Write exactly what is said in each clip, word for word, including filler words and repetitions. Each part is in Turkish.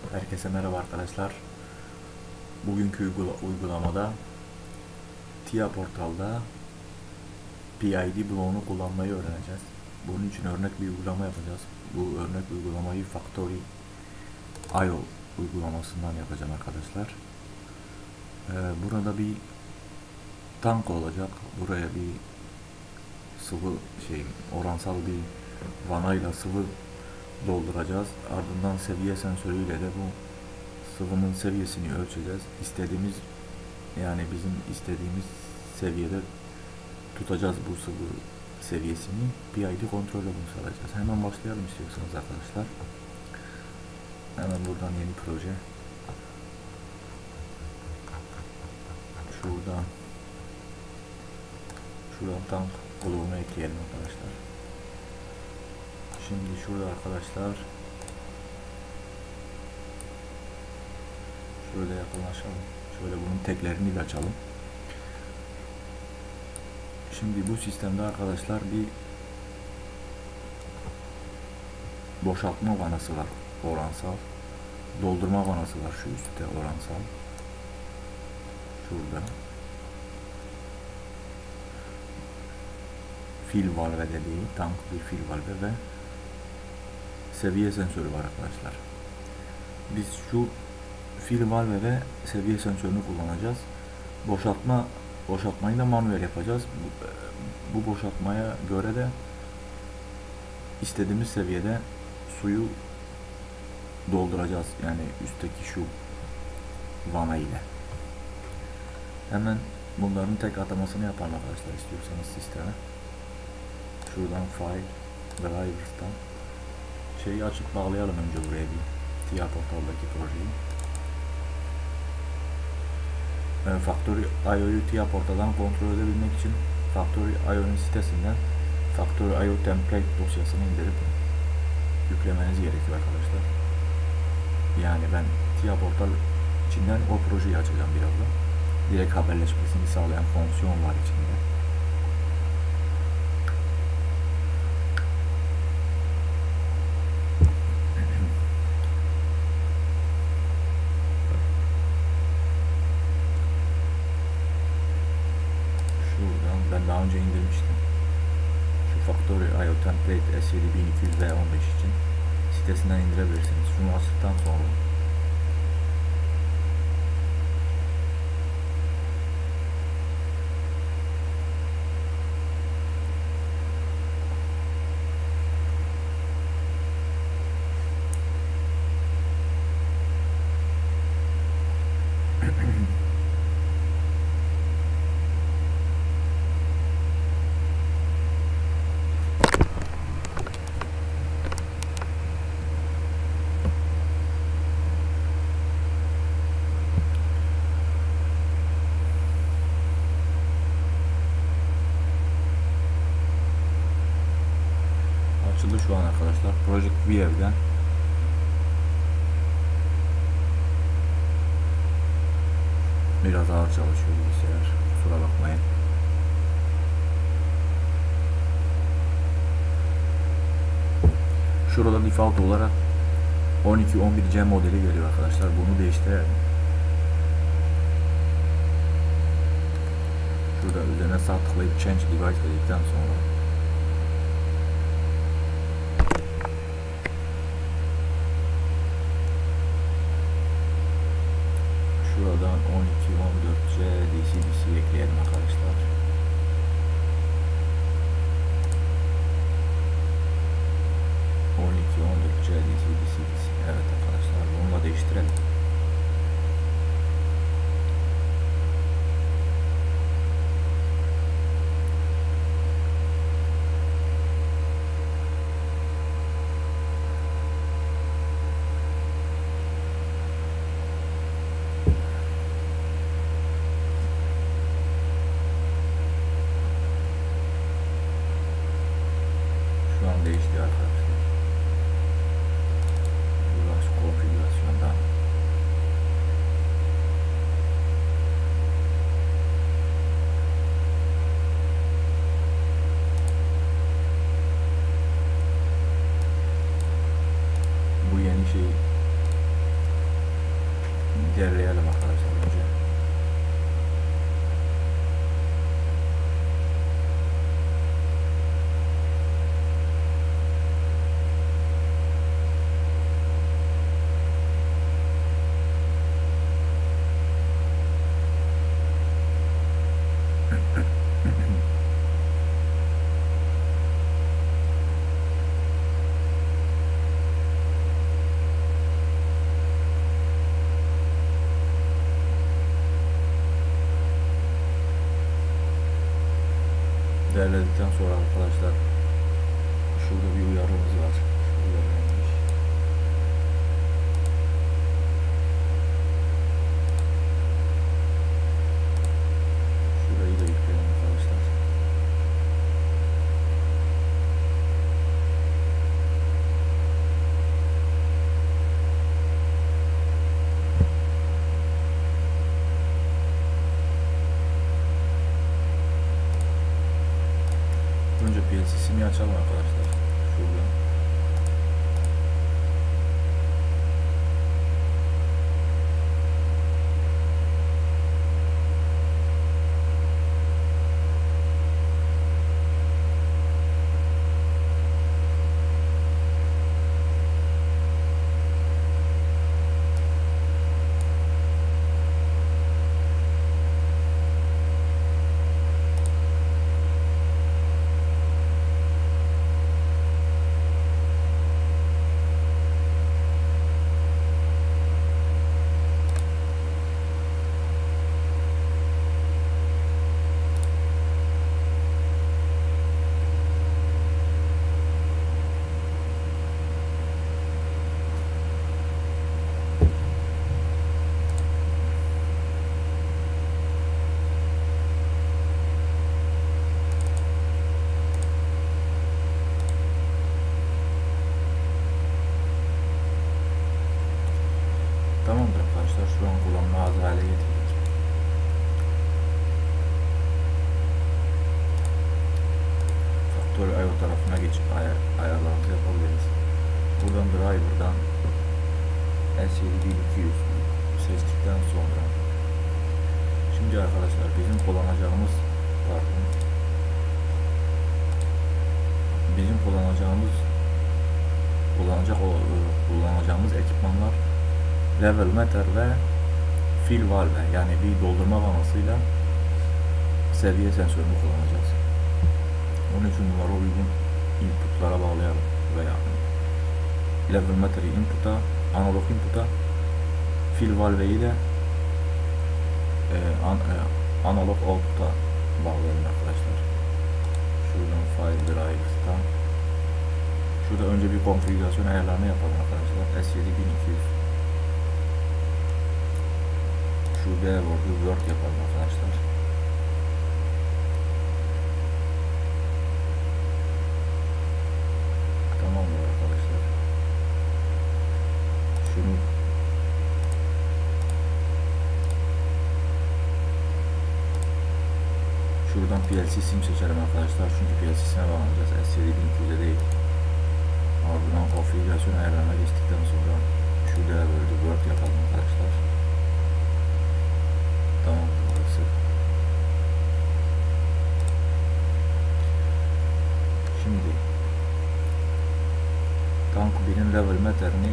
Herkese merhaba arkadaşlar. Bugünkü uygula uygulamada TIA Portal'da P I D bloğunu kullanmayı öğreneceğiz. Bunun için örnek bir uygulama yapacağız. Bu örnek uygulamayı Factory nokta i o uygulamasından yapacağım arkadaşlar. Ee, burada bir tank olacak. Buraya bir sıvı şey oransal bir vanayla sıvı dolduracağız. Ardından seviye sensörüyle de bu sıvının seviyesini ölçeceğiz. İstediğimiz yani bizim istediğimiz seviyede tutacağız bu sıvı seviyesini. P I D kontrolü bunu sağlayacağız. Hemen başlayalım istiyorsanız arkadaşlar. Hemen buradan yeni proje. Şuradan Şuradan tank bloğunu ekleyelim arkadaşlar. Şimdi şurada arkadaşlar şöyle yakınlaşalım. Şöyle bunun teklerini de açalım. Şimdi bu sistemde arkadaşlar bir boşaltma vanası var. Oransal. Doldurma vanası var şu üstte oransal. Şurada. Fil valve dediği tank bir fil valve ve seviye sensörü var arkadaşlar. Biz şu fil valve ve seviye sensörünü kullanacağız. Boşaltma boşaltmayı da manuel yapacağız. Bu, bu boşaltmaya göre de istediğimiz seviyede suyu dolduracağız. Yani üstteki şu vana ile. Hemen bunların tek atamasını yapalım arkadaşlar istiyorsanız sisteme. Şuradan file drivers'tan şeyi açıp bağlayalım önce buraya bir TIA Portal'daki projeyi. Yani Factory nokta i o'yu TIA Portal'dan kontrol edebilmek için Factory nokta i o'nun sitesinden Factory nokta i o template dosyasını indirip yüklemeniz gerekiyor arkadaşlar. Yani ben TIA Portal içinden o projeyi açacağım birazdan. Direkt haberleşmesini sağlayan fonksiyon var içinde. Ben daha önce indirmiştim. Şu Factory nokta i o template S yedi bin iki yüz V on beş için sitesinden indirebilirsiniz. Şunu açtıktan sonra açıldı şu an arkadaşlar. Project View'den biraz ağır çalışıyor bilgisayar. Kusura bakmayın. Şurada default olarak on iki on bir C modeli geliyor arkadaşlar. Bunu değiştirelim. Şurada üzerine sağ tıklayıp Change Device dedikten sonra şuradan on iki on dört C D C D C ekleyelim arkadaşlar. on iki on dört C D C D C D C. Evet arkadaşlar, bunu da değiştirelim. Şu an değişti arkadaşlar. Burası konfigürasyondan. Bu yeni şey derleyelim arkadaşlar önce. Derledikten sonra arkadaşlar şurada bir uyarımız var. Şu uyarı neymiş? Şurayı da yükleyelim arkadaşlar. Önce P L C'sini açalım arkadaşlar. Şuradan. Tamamdır arkadaşlar, şu an kullanıma hazır hale getirdik. Faktör I O tarafına geçip ayar, ayarlarımızı yapabiliriz. Buradan driver'dan S yedi bin iki yüz seçtikten sonra şimdi arkadaşlar bizim kullanacağımız pardon bizim kullanacağımız kullanacak o kullanacağımız ekipmanlar level meter ve fill valve, yani bir doldurma vanasıyla seviye sensörünü kullanacağız. Onun için bunlara uygun inputlara bağlayalım veya level meter'i input'a, analog input'a, fill valve'yi de e, an, e, analog output'a bağlayalım arkadaşlar. Şuradan file drivers'tan şurada önce bir konfigürasyon ayarlarını yapalım arkadaşlar. S yedi bin iki yüz şu Dword'u Word yapalım arkadaşlar. Tamamdır arkadaşlar. Şunu şuradan P L C sim seçelim arkadaşlar. Çünkü P L C'sine bağlanacağız. S yedi bin iki yüz'e değil. Ardından konfigürasyon ayarlarına geçtikten sonra şu Dword'u Word yapalım arkadaşlar. Tamam, burası. Şimdi tank birin level meter'ini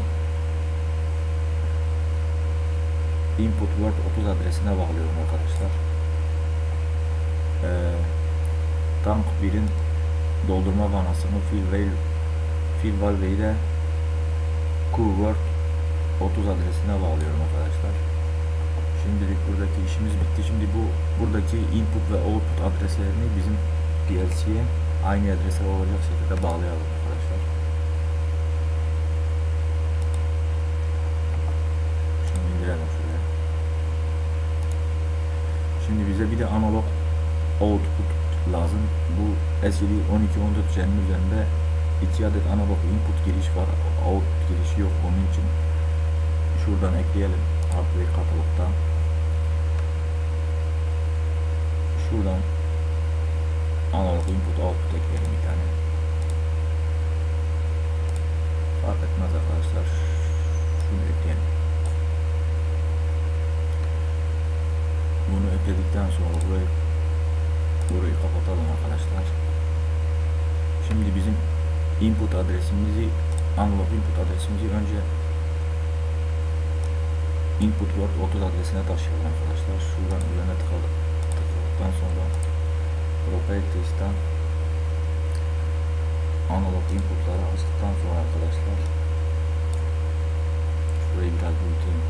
input word otuz adresine bağlıyorum arkadaşlar. Ee, tank birin doldurma vanasını fill valve fill valve'yi de qword otuz adresine bağlıyorum arkadaşlar. Şimdilik buradaki işimiz bitti. Şimdi bu buradaki input ve output adreslerini bizim P L C'ye aynı adrese olacak şekilde bağlayalım arkadaşlar. Şimdi indirelim şuraya. Şimdi bize bir de analog output lazım. Bu S yedi on iki on dört Gen'in üzerinde iki adet analog input giriş var. Output girişi yok. Onun için şuradan ekleyelim. Hardware katalogdan. Şuradan analog input output ekleyelim bir tane. Fark etmez arkadaşlar. Şunu ekleyelim. dedikten sonra burayı burayı kapatalım arkadaşlar. Şimdi bizim input adresimizi analog input adresimizi önce input word otuz adresine taşıyalım arkadaşlar. Şuradan üzerine tıkladık. Tıkladıktan sonra properties'ten analog inputları açtıktan sonra arkadaşlar şurayı biraz büyüteyim.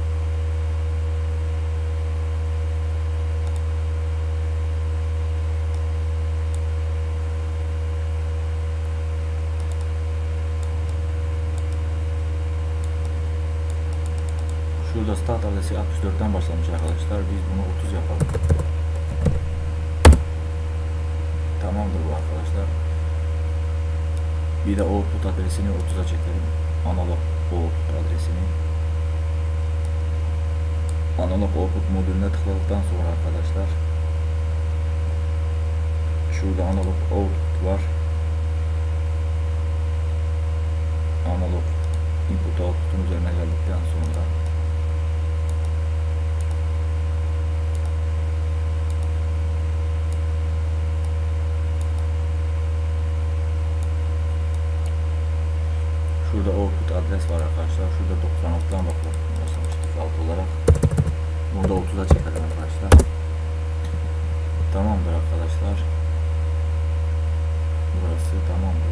Şurada start adresi altmış dörtten başlamış arkadaşlar. Biz bunu otuz yapalım. Tamamdır bu arkadaşlar. Bir de output adresini otuza çekelim. Analog output adresini. Analog output modülüne tıkladıktan sonra arkadaşlar şurada analog output var. Analog input output'un üzerine geldikten sonra şurada output adres var arkadaşlar. Şurada doksan altıdan başlamış default olarak. Burada otuza çekelim arkadaşlar. Tamamdır arkadaşlar. Burası tamamdır.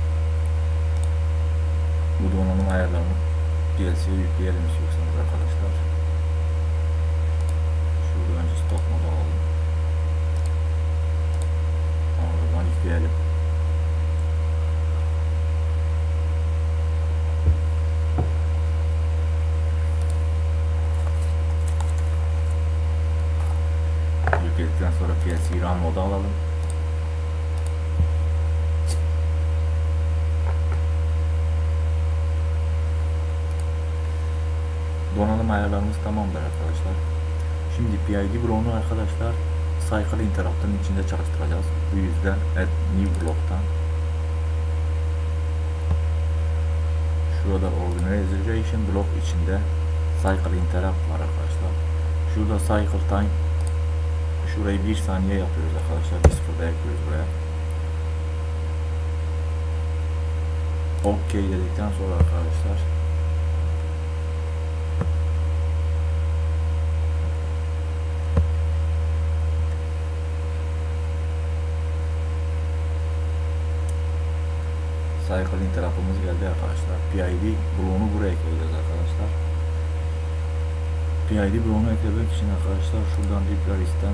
Bu donanım ayarlarını P L C'ye yükleyelim istiyorsanız arkadaşlar. Şurada önce stop modu alalım. Oradan yükleyelim. Yükledikten sonra P L C RAM modu alalım. Donanım ayarlarımız tamamdır arkadaşlar. Şimdi P I D bloğunu arkadaşlar Cycle Interrupt'ın içinde çalıştıracağız. Bu yüzden add new block'tan şurada organization block içinde Cycle Interrupt var arkadaşlar. Şurada Cycle Time, şurayı bir saniye yapıyoruz arkadaşlar. Bir sıfırda ekliyoruz buraya. OK dedikten sonra arkadaşlar Cycle Interrupt'ımız geldi arkadaşlar. P I D bloğunu buraya ekleyeceğiz arkadaşlar. P I D bloğunu eklemek için arkadaşlar şuradan library'den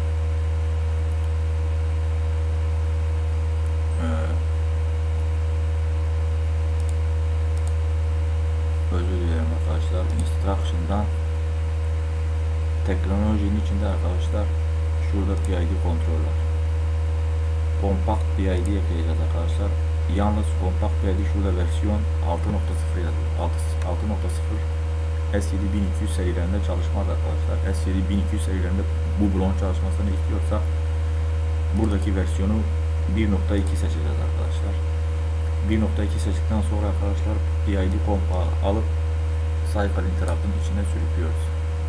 özür dilerim arkadaşlar. Instruction'dan teknolojinin içinde arkadaşlar şurada P I D kontroller. Compact P I D ekleyeceğiz arkadaşlar. Yalnız Compact P I D şurada versiyon altı nokta sıfır yazıyor. altı nokta sıfır S yedi bin iki yüz serilerinde çalışmaz arkadaşlar. S yedi bin iki yüz serilerinde bu bloğun çalışmasını istiyorsak buradaki versiyonu bir nokta iki seçeceğiz arkadaşlar. bir nokta iki seçtikten sonra arkadaşlar P I D Compact alıp Cycle Interrupt'ın içine sürüklüyoruz.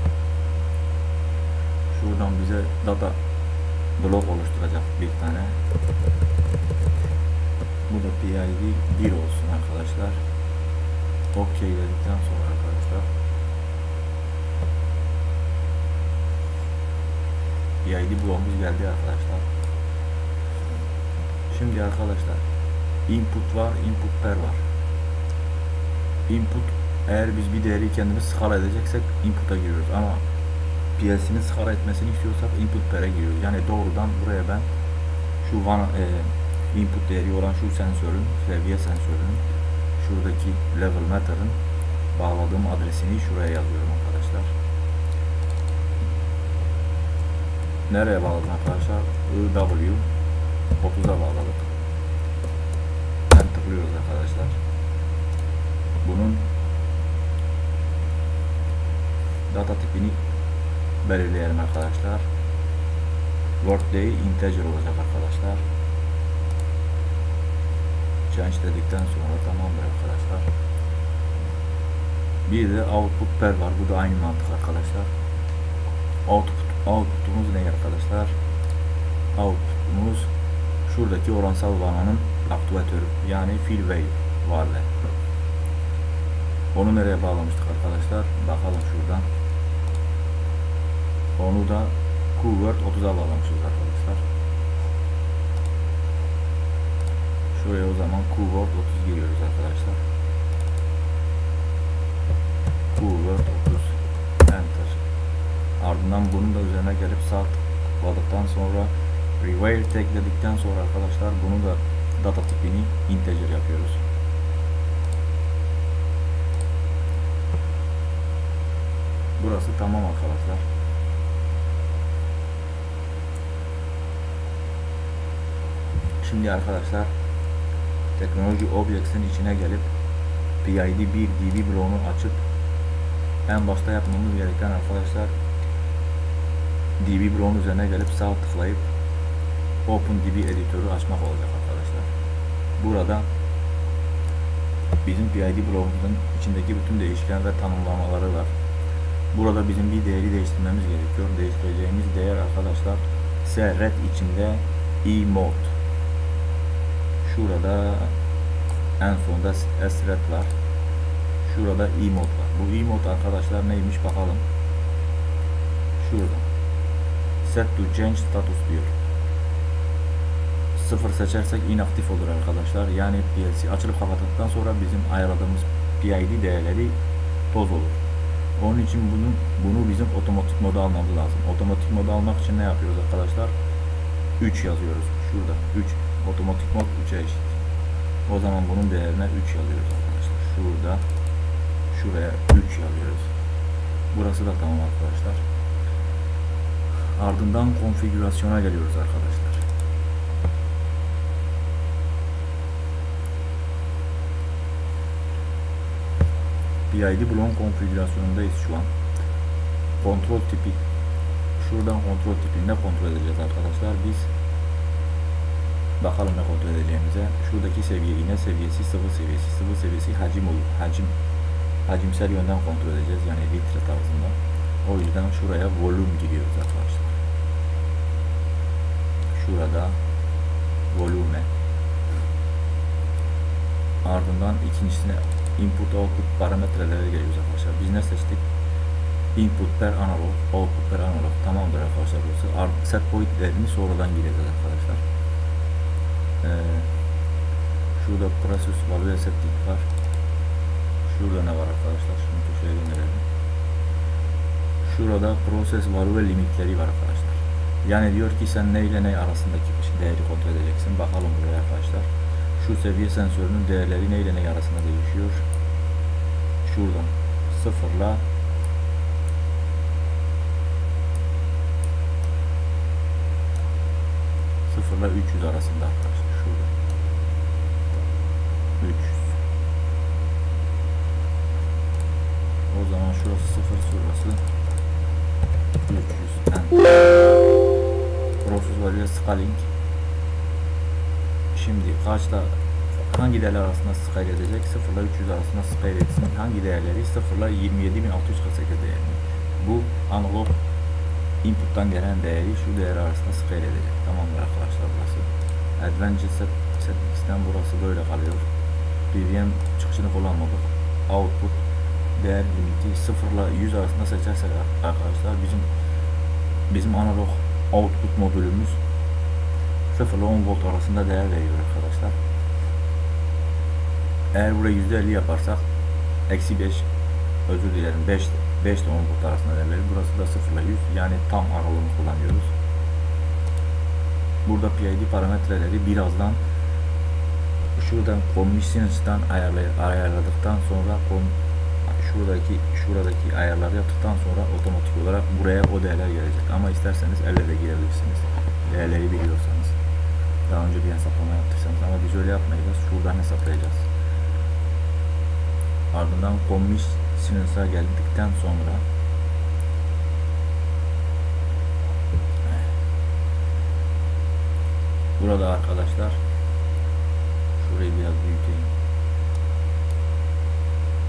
Şuradan bize data blok oluşturacak bir tane. Bu da P I D bir olsun arkadaşlar. OK dedikten sonra arkadaşlar P I D bloğumuz geldi arkadaşlar. Şimdi arkadaşlar input var, input pair var. Input, eğer biz bir değeri kendimiz skala edeceksek input'a giriyoruz ama P L C'nin skala etmesini istiyorsak input pair'e giriyoruz. Yani doğrudan buraya ben şu van, e, input değeri olan şu sensörün, seviye sensörünün şuradaki level metter'ın bağladığım adresini şuraya yazıyorum arkadaşlar. Nereye bağladım arkadaşlar? I W otuza bağladık. Ben tıklıyoruz arkadaşlar. Bunun data tipini belirleyelim arkadaşlar. Workday integer olacak arkadaşlar. Change dedikten sonra tamamdır arkadaşlar. Bir de output pair var. Bu da aynı mantık arkadaşlar. Output Output'umuz ne arkadaşlar? Output'umuz şuradaki oransal vananın aktuatörü, yani fill value varlığı. Onu nereye bağlamıştık arkadaşlar? Bakalım şuradan. Onu da keyword otuza bağlamışız arkadaşlar. Şuraya o zaman keyword otuz giriyoruz arkadaşlar. Keyword otuz enter. Ardından bunun da üzerine gelip sağ tıkladıktan sonra rewire tagledikten sonra arkadaşlar bunu da data tipini integer yapıyoruz. Burası tamam arkadaşlar. Şimdi arkadaşlar Technology Objects'in içine gelip P I D bir D B bloğunu açıp en başta yapmamız gereken arkadaşlar D B bloğun üzerine gelip sağ tıklayıp OpenDB editörü açmak olacak arkadaşlar. Burada bizim P I D bloğumuzun içindeki bütün değişken ve tanımlamaları var. Burada bizim bir değeri değiştirmemiz gerekiyor. Değiştireceğimiz değer arkadaşlar sret içinde emode. Şurada en sonda sret var. Şurada emode var. Bu emode arkadaşlar neymiş bakalım. Şurada set to change status diyor. Sıfır seçersek inaktif olur arkadaşlar. Yani P L C açılıp kapattıktan sonra bizim ayarladığımız P I D değerleri toz olur. Onun için bunu, bunu bizim otomatik moda almamız lazım. Otomatik moda almak için ne yapıyoruz arkadaşlar? üç yazıyoruz. Şurada üç. Otomatik mod üçe eşit. O zaman bunun değerine üç yazıyoruz arkadaşlar. Şurada şuraya üç yazıyoruz. Burası da tamam arkadaşlar. Ardından konfigürasyona geliyoruz arkadaşlar. P I D bloğun konfigürasyonundayız şu an. Kontrol tipi. Şuradan kontrol tipinde kontrol edeceğiz arkadaşlar. Biz bakalım ne kontrol edeceğimize. Şuradaki seviye iğne seviyesi, sıvı seviyesi, sıvı seviyesi hacim olur. Hacim hacimsel yönden kontrol edeceğiz. Yani litre tarzında. O yüzden şuraya volüm giriyoruz arkadaşlar. Şurada volüme. Ardından ikincisine input output parametrelere geliyoruz arkadaşlar. Biz ne seçtik? Input per analog, output per analog. Tamamdır arkadaşlar burası. Set point değerini sonradan gireceğiz arkadaşlar. Ee, şurada process value setting var. Şurada ne var arkadaşlar? Şunu köşeye gönderelim. Şurada process value limitleri var arkadaşlar. Yani diyor ki sen ne ile ne arasındaki değeri kontrol edeceksin. Bakalım buraya arkadaşlar. Şu seviye sensörünün değerleri ne ile ne arasında değişiyor. Şuradan sıfırla sıfırla üç yüz arasında arkadaşlar. Şurada üç yüz. O zaman şurası sıfır, şurası üç yüz. Process value scaling. Şimdi kaçla hangi değerler arasında scale edecek? sıfır ile üç yüz arasında scale etsin. Hangi değerleri? sıfır ile yirmi yedi bin altı yüz kırk sekiz değerini. Bu analog input'tan gelen değeri şu değer arasında scale edecek. Tamamdır arkadaşlar burası. Advanced set, settings'ten burası böyle kalıyor. P V M çıkışını kullanmadık. Output değer limiti sıfır ile yüz arasında seçersek arkadaşlar bizim bizim analog output modülümüz sıfır ile on volt arasında değer veriyor arkadaşlar. Eğer buraya yüzde elli yaparsak eksi beş, özür dilerim, beş beş ile on volt arasında değer verir. Burası da sıfır ile yüz, yani tam aralığını kullanıyoruz. Burada P I D parametreleri birazdan şuradan commissions'tan ayarladıktan sonra şuradaki şuradaki ayarları yaptıktan sonra otomatik olarak buraya o değerler gelecek. Ama isterseniz elle de girebilirsiniz. Değerleri biliyorsanız. Daha önce bir hesaplama yaptıysanız, ama biz öyle yapmayacağız. Şuradan hesaplayacağız. Ardından commissions'a geldikten sonra burada arkadaşlar şurayı biraz büyüteyim.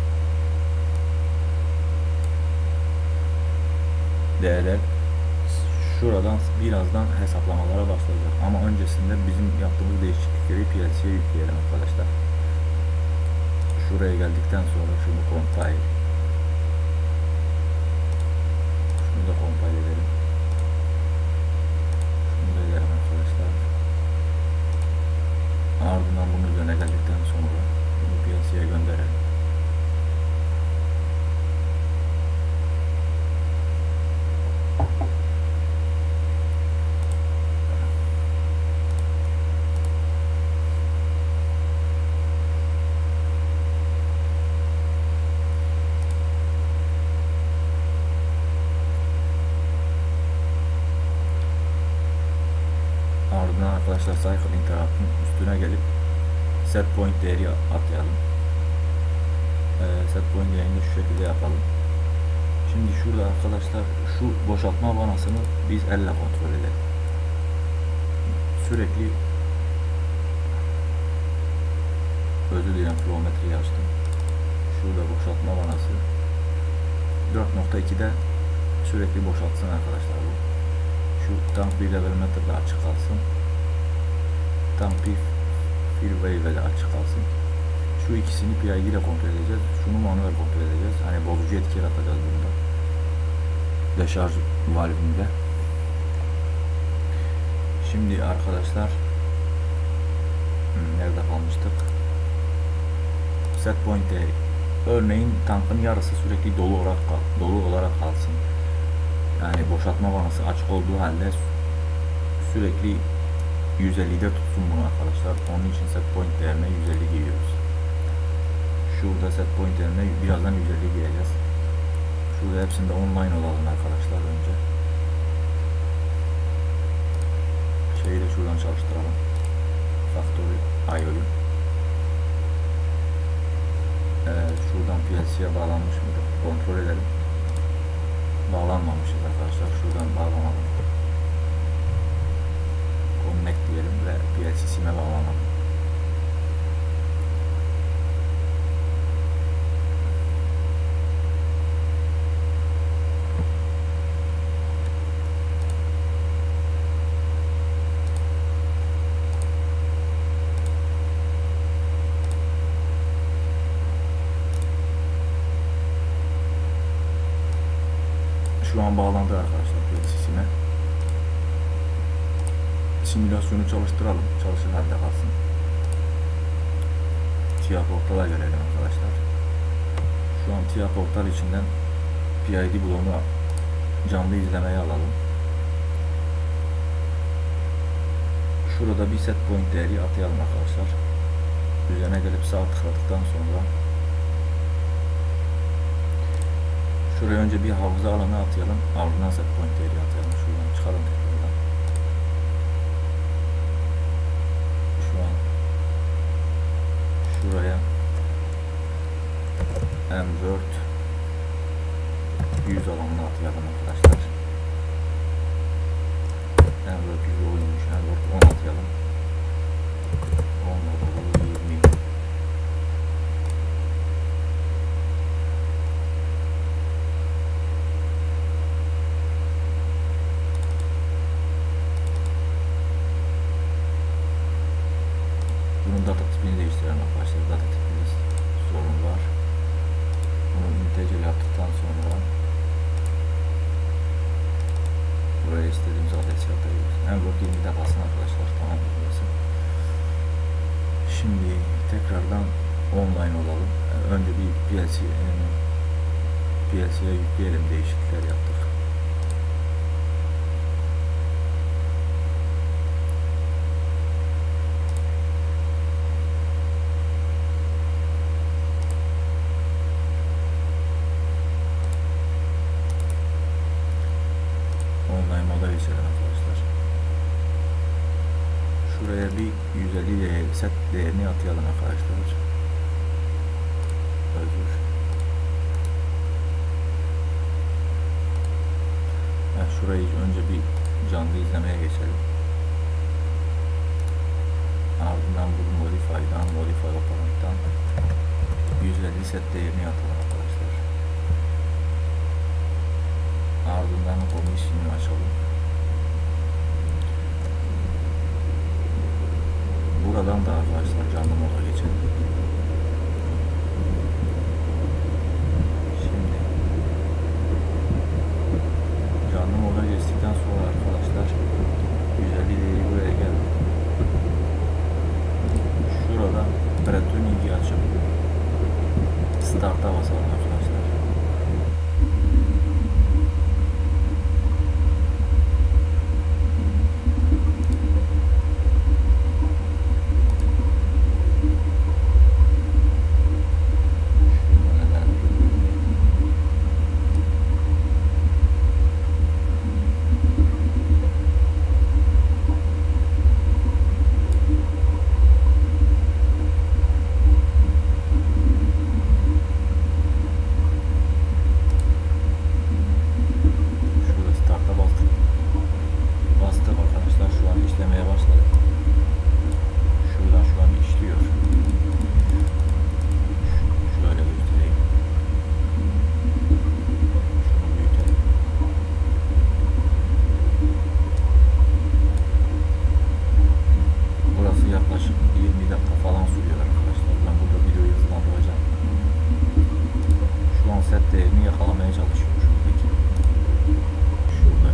Değerler şuradan birazdan hesaplamalara başlayacak. Ama öncesinde bizim yaptığımız değişiklikleri P L C'ye yükleyelim arkadaşlar. Şuraya geldikten sonra şunu compile. Şunu da compile edelim. Şunu da edelim arkadaşlar. Ardından bunun üzerine geldikten sonra bunu P L C'ye gönderelim. Ardından arkadaşlar cycle interrupt'ın üstüne gelip set point değeri atayalım. Ee, set point değerini şu şekilde yapalım. Şimdi şurada arkadaşlar şu boşaltma vanasını biz elle kontrol edelim. Sürekli özür dilerim, flowmetreyi açtım. Şurada boşaltma vanası dört nokta iki'de sürekli boşaltsın arkadaşlar bu. Şu tank bir level meter de açık kalsın. Tank bir fill wave de açık kalsın. Şu ikisini P I D ile kontrol edeceğiz. Şunu manuel kontrol edeceğiz. Hani bozucu etki yaratacağız bunda. Deşarj valvinde. Şimdi arkadaşlar nerede kalmıştık? Set point değeri. Örneğin tankın yarısı sürekli dolu olarak dolu olarak kalsın. Yani boşaltma vanası açık olduğu halde sürekli yüz elli'de tutsun bunu arkadaşlar. Onun için set point değerine yüz elli giriyoruz. Şurada set point değerine birazdan yüz elli gireceğiz. Şurada hepsinde online olalım arkadaşlar önce. Şeyi de şuradan çalıştıralım. Factory I O'yu. Evet, şuradan P L C'ye bağlanmış mıdır? Kontrol edelim. Bağlanmamışız arkadaşlar. Şuradan bağlanalım. Connect diyelim ve P L C sim'e bağlanalım. Şu an bağlandı arkadaşlar P L C sim'e. Simülasyonu çalıştıralım. Çalışır halde kalsın. T I A portala gelelim arkadaşlar. Şu an T I A portal içinden P I D bloğunu canlı izlemeye alalım. Şurada bir set point değeri atayalım arkadaşlar. Üzerine gelip sağ tıkladıktan sonra şuraya önce bir hafıza alanı atayalım. Ardından set point değeri atayalım. Şuradan çıkalım tekrardan. Şu an şuraya M dört yüz alanını atayalım arkadaşlar. M dört yüz oymuş. M dört on atayalım. on yirmi. Bunun data tipini değiştirelim arkadaşlar. Data tipinde sorun var. Bunu integer yaptıktan sonra buraya istediğimiz adresi atıyoruz. M dört yirmi'de kalsın arkadaşlar. Tamam burası. Şimdi tekrardan online olalım. Önce bir P L C P L C'ye yükleyelim. Değişiklikler yaptık. Online moda geçelim arkadaşlar. Şuraya bir yüz elli değer, set değerini atayalım arkadaşlar. Özür. Yani şurayı önce bir canlı izlemeye geçelim. Ardından bu modify'dan, modify operant'tan yüz elli set değerini atalım arkadaşlar. Ardından komisyonu açalım. Buradan da arkadaşlar canlı moda geçelim. Şimdi canlı moda geçtikten sonra arkadaşlar yüz elli değeri buraya geldi. Şurada Bretoning'i açıp Start'a basalım arkadaşlar. Set değerini yakalamaya çalışıyorum şuradaki. Şurada.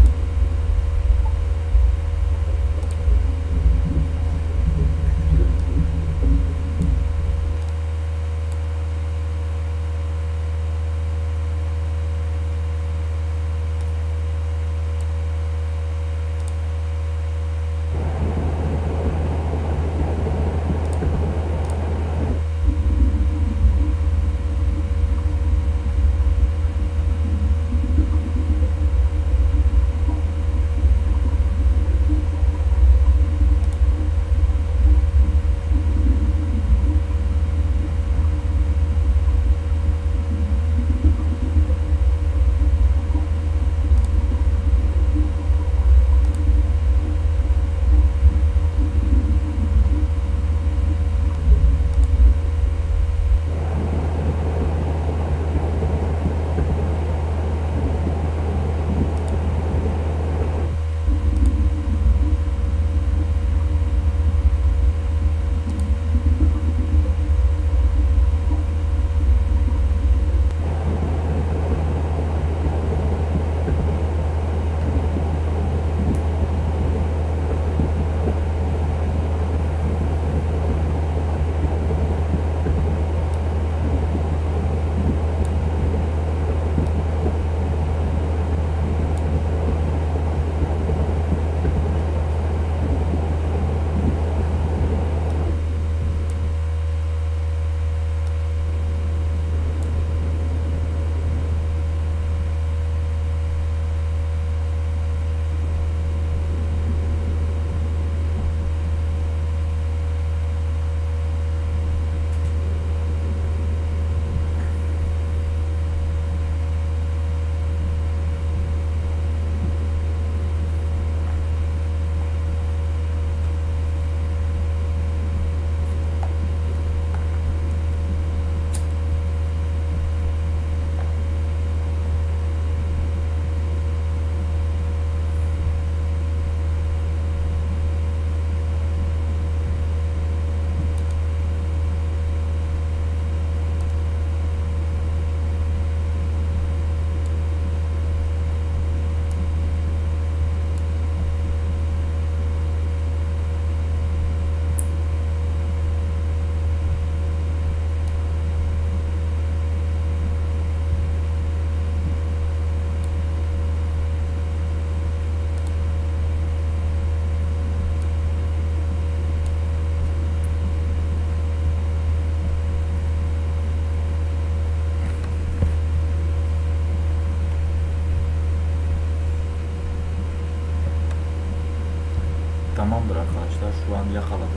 Tamamdır arkadaşlar, şu an yakaladı.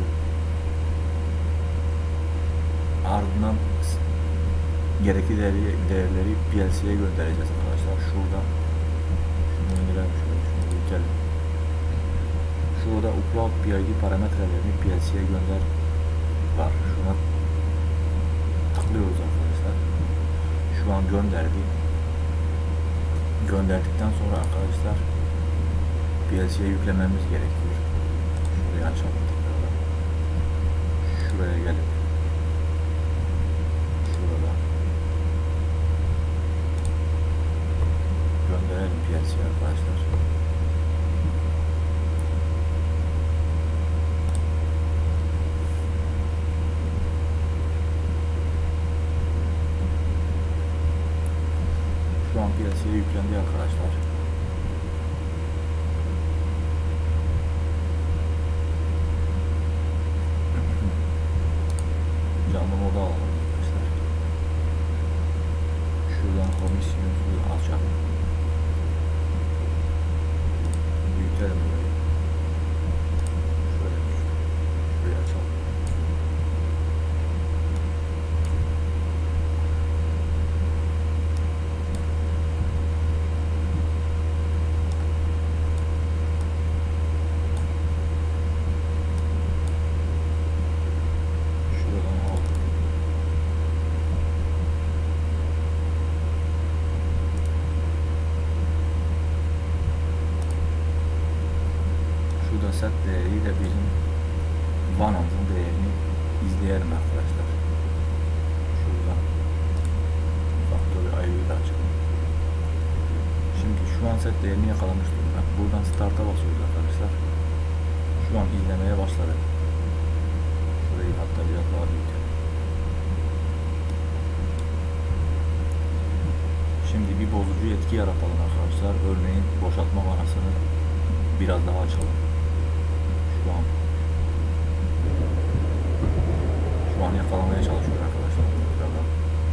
Ardından gerekli değerleri, değerleri P L C'ye göndereceğiz arkadaşlar. Şurada şunu indirelim, şöyle şunu büyütelim. Şurada upload P I D parametrelerini P L C'ye gönder var. Şuna tıklıyoruz arkadaşlar. Şu an gönderdi. Gönderdikten sonra arkadaşlar P L C'ye yüklememiz gerekiyor. Şurayı açalım tekrardan. şuraya gelip şurada gönderelim P L C'ye arkadaşlar. Şu an P L C'ye yüklendi arkadaşlar. Canlı moda alalım arkadaşlar. Şuradan komisyonu açalım. Büyütelim burayı. Şöyle şurayı açalım. Set değeriyle bizim vanamızın değerini izleyelim arkadaşlar. Şuradan faktörü ayrıyla açalım. Şimdi şu an set değerini yakalamış durumda. Buradan start'a basıyoruz arkadaşlar. Şu an izlemeye başladı. Şurayı hatta biraz daha büyütelim. Şimdi bir bozucu etki yaratalım arkadaşlar. Örneğin boşaltma vanasını biraz daha açalım. Şu an şu an yakalamaya çalışıyor arkadaşlar. Tekrardan.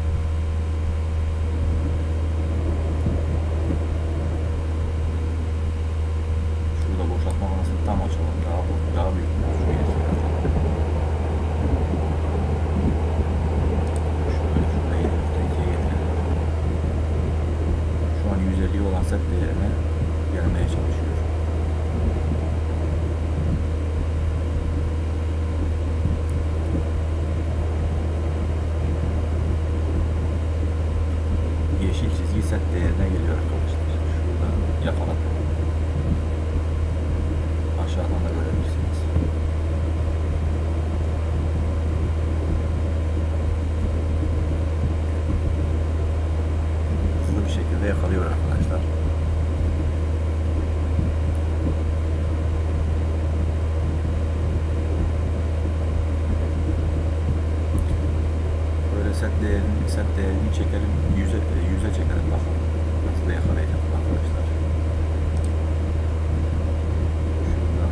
Şurada boşaltma vanasını tam açalım. Daha daha büyük bir bozucu etki yaratalım. Şöyle şurada yedi nokta ikiye getirelim. Şu an yüz elli olan set değerine gelmeye çalışıyor. Yeşil çizgi set değerine geliyor arkadaşlar. Şurada yakaladım. Aşağıdan da görebilirsiniz. Hızlı bir şekilde yakalıyor arkadaşlar. Böyle set değerini, set değerini çekelim. Yüze, yüze çekelim bakalım. Nasıl da yakalayacak arkadaşlar. Şuradan.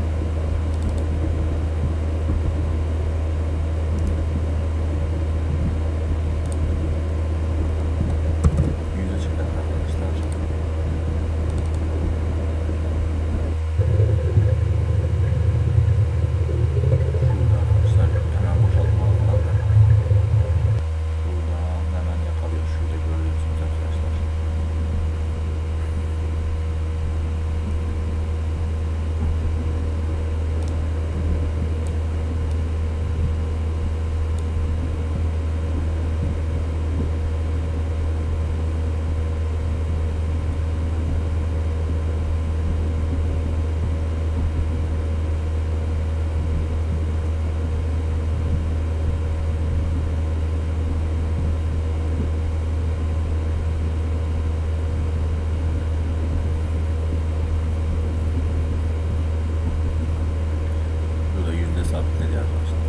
Yüze çekelim arkadaşlar. Şurada arkadaşlar hemen boşaltma alanlar. Buradan hemen yakalıyor. Şurada görüyorsunuz arkadaşlar. Burada yüzde sabitledi arkadaşlar.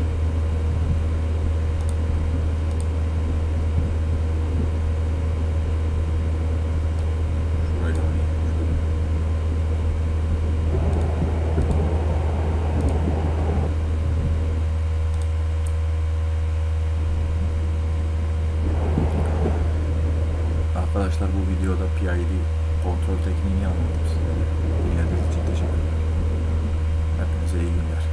Şurayı da oynayalım. Arkadaşlar bu videoda P I D kontrol tekniğini anlattım size. Dinlediğiniz için teşekkür ederim. Hepinize iyi günler.